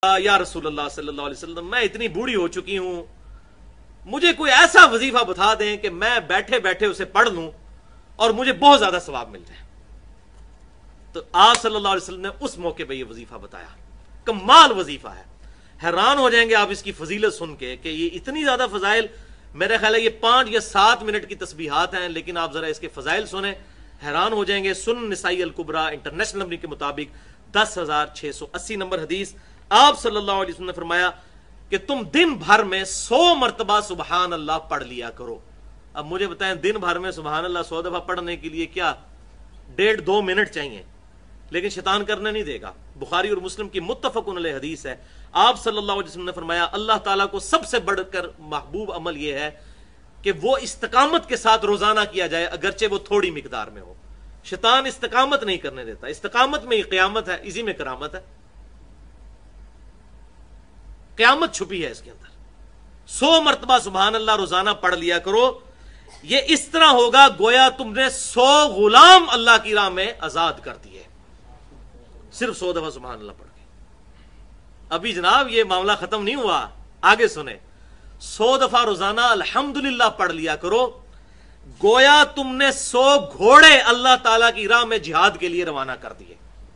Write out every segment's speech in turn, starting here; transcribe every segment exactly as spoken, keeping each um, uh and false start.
या रसूल अल्लाह सल्लल्लाहु अलैहि वसल्लम, मैं इतनी बूढ़ी हो चुकी हूं, मुझे कोई ऐसा वजीफा बता दें कि मैं बैठे बैठे उसे पढ़ लूं और मुझे बहुत ज्यादा सवाब मिल जाए। तो आप सल्लल्लाहु अलैहि वसल्लम ने उस मौके पर यह वजीफा बताया। कमाल वजीफा है, हैरान हो जाएंगे आप इसकी फजीलत सुन के कि ये इतनी ज्यादा फजाइल। मेरा ख्याल है ये पांच या सात मिनट की तस्बीहात हैं, लेकिन आप जरा इसके फजाइल सुने, हैरान हो जाएंगे। सुन निसाई अल कुबरा इंटरनेशनल नंबर के मुताबिक दस हजार छह सौ अस्सी नंबर हदीस, आप सल्लल्लाहु अलैहि वसल्लम ने फरमाया कि तुम दिन भर में सौ मरतबा सुबहान अल्लाह पढ़ लिया करो। अब मुझे बताएं, दिन भर में सुबहान अल्लाह सौ दफा पढ़ने के लिए क्या डेढ़ दो मिनट चाहिए, लेकिन शैतान करने नहीं देगा। बुखारी और मुस्लिम की मुत्तफकुन अलैह हदीस है। आप सल्लल्लाहु अलैहि वसल्लम ने फरमाया अल्लाह ताला को सबसे बढ़कर महबूब अमल यह है कि वो इस्तकामत के साथ रोजाना किया जाए, अगरचे वो थोड़ी मिकदार में हो। शैतान इस्तकामत नहीं करने देता, इस्तकामत में ही क़यामत है, इसी में करामत है, क़यामत छुपी है इसके अंदर। सौ मरतबा सुबहान अल्लाह रोजाना पढ़ लिया करो। ये इस तरह होगा गोया तुमने सौ गुलाम अल्लाह की राह में आजाद कर दिए, सिर्फ सौ दफा सुबहान अल्लाह पढ़ के। अभी जनाब ये मामला खत्म नहीं हुआ, आगे सुने। सौ दफा रोजाना अल्हम्दुलिल्लाह पढ़ लिया करो, गोया तुमने सौ घोड़े अल्लाह ताला की राह में जिहाद के लिए रवाना कर दिए।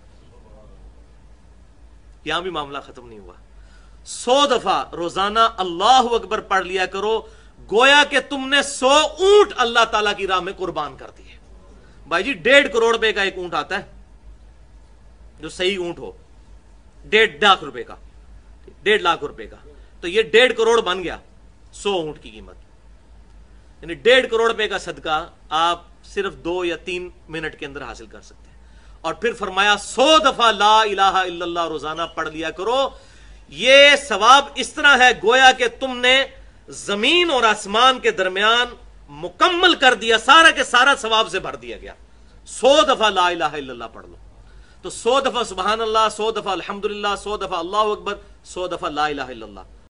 यहां भी मामला खत्म नहीं हुआ। सौ दफा रोजाना अल्लाह अकबर पढ़ लिया करो, गोया कि तुमने सौ ऊंट अल्लाह ताला की राह में कुर्बान कर दिए। भाई जी डेढ़ करोड़ रुपए का एक ऊंट आता है, जो सही ऊंट हो, डेढ़ लाख रुपए का, डेढ़ लाख रुपए का, तो ये डेढ़ करोड़ बन गया सौ ऊंट की कीमत। यानी डेढ़ करोड़ रुपए का सदका आप सिर्फ दो या तीन मिनट के अंदर हासिल कर सकते हैं। और फिर फरमाया सौ दफा ला इलाहा इल्लल्लाह रोजाना पढ़ लिया करो। ये सवाब इस तरह है गोया कि तुमने जमीन और आसमान के दरमियान मुकम्मल कर दिया, सारा के सारा सवाब से भर दिया गया। सौ दफा ला इलाहा इल्लल्लाह पढ़ लो, तो सौ दफा सुबहान अल्लाह, सौ दफा अल्हम्दुलिल्लाह, सौ दफा अल्लाहु अकबर, सौ दफा ला इलाहा इल्लल्लाह।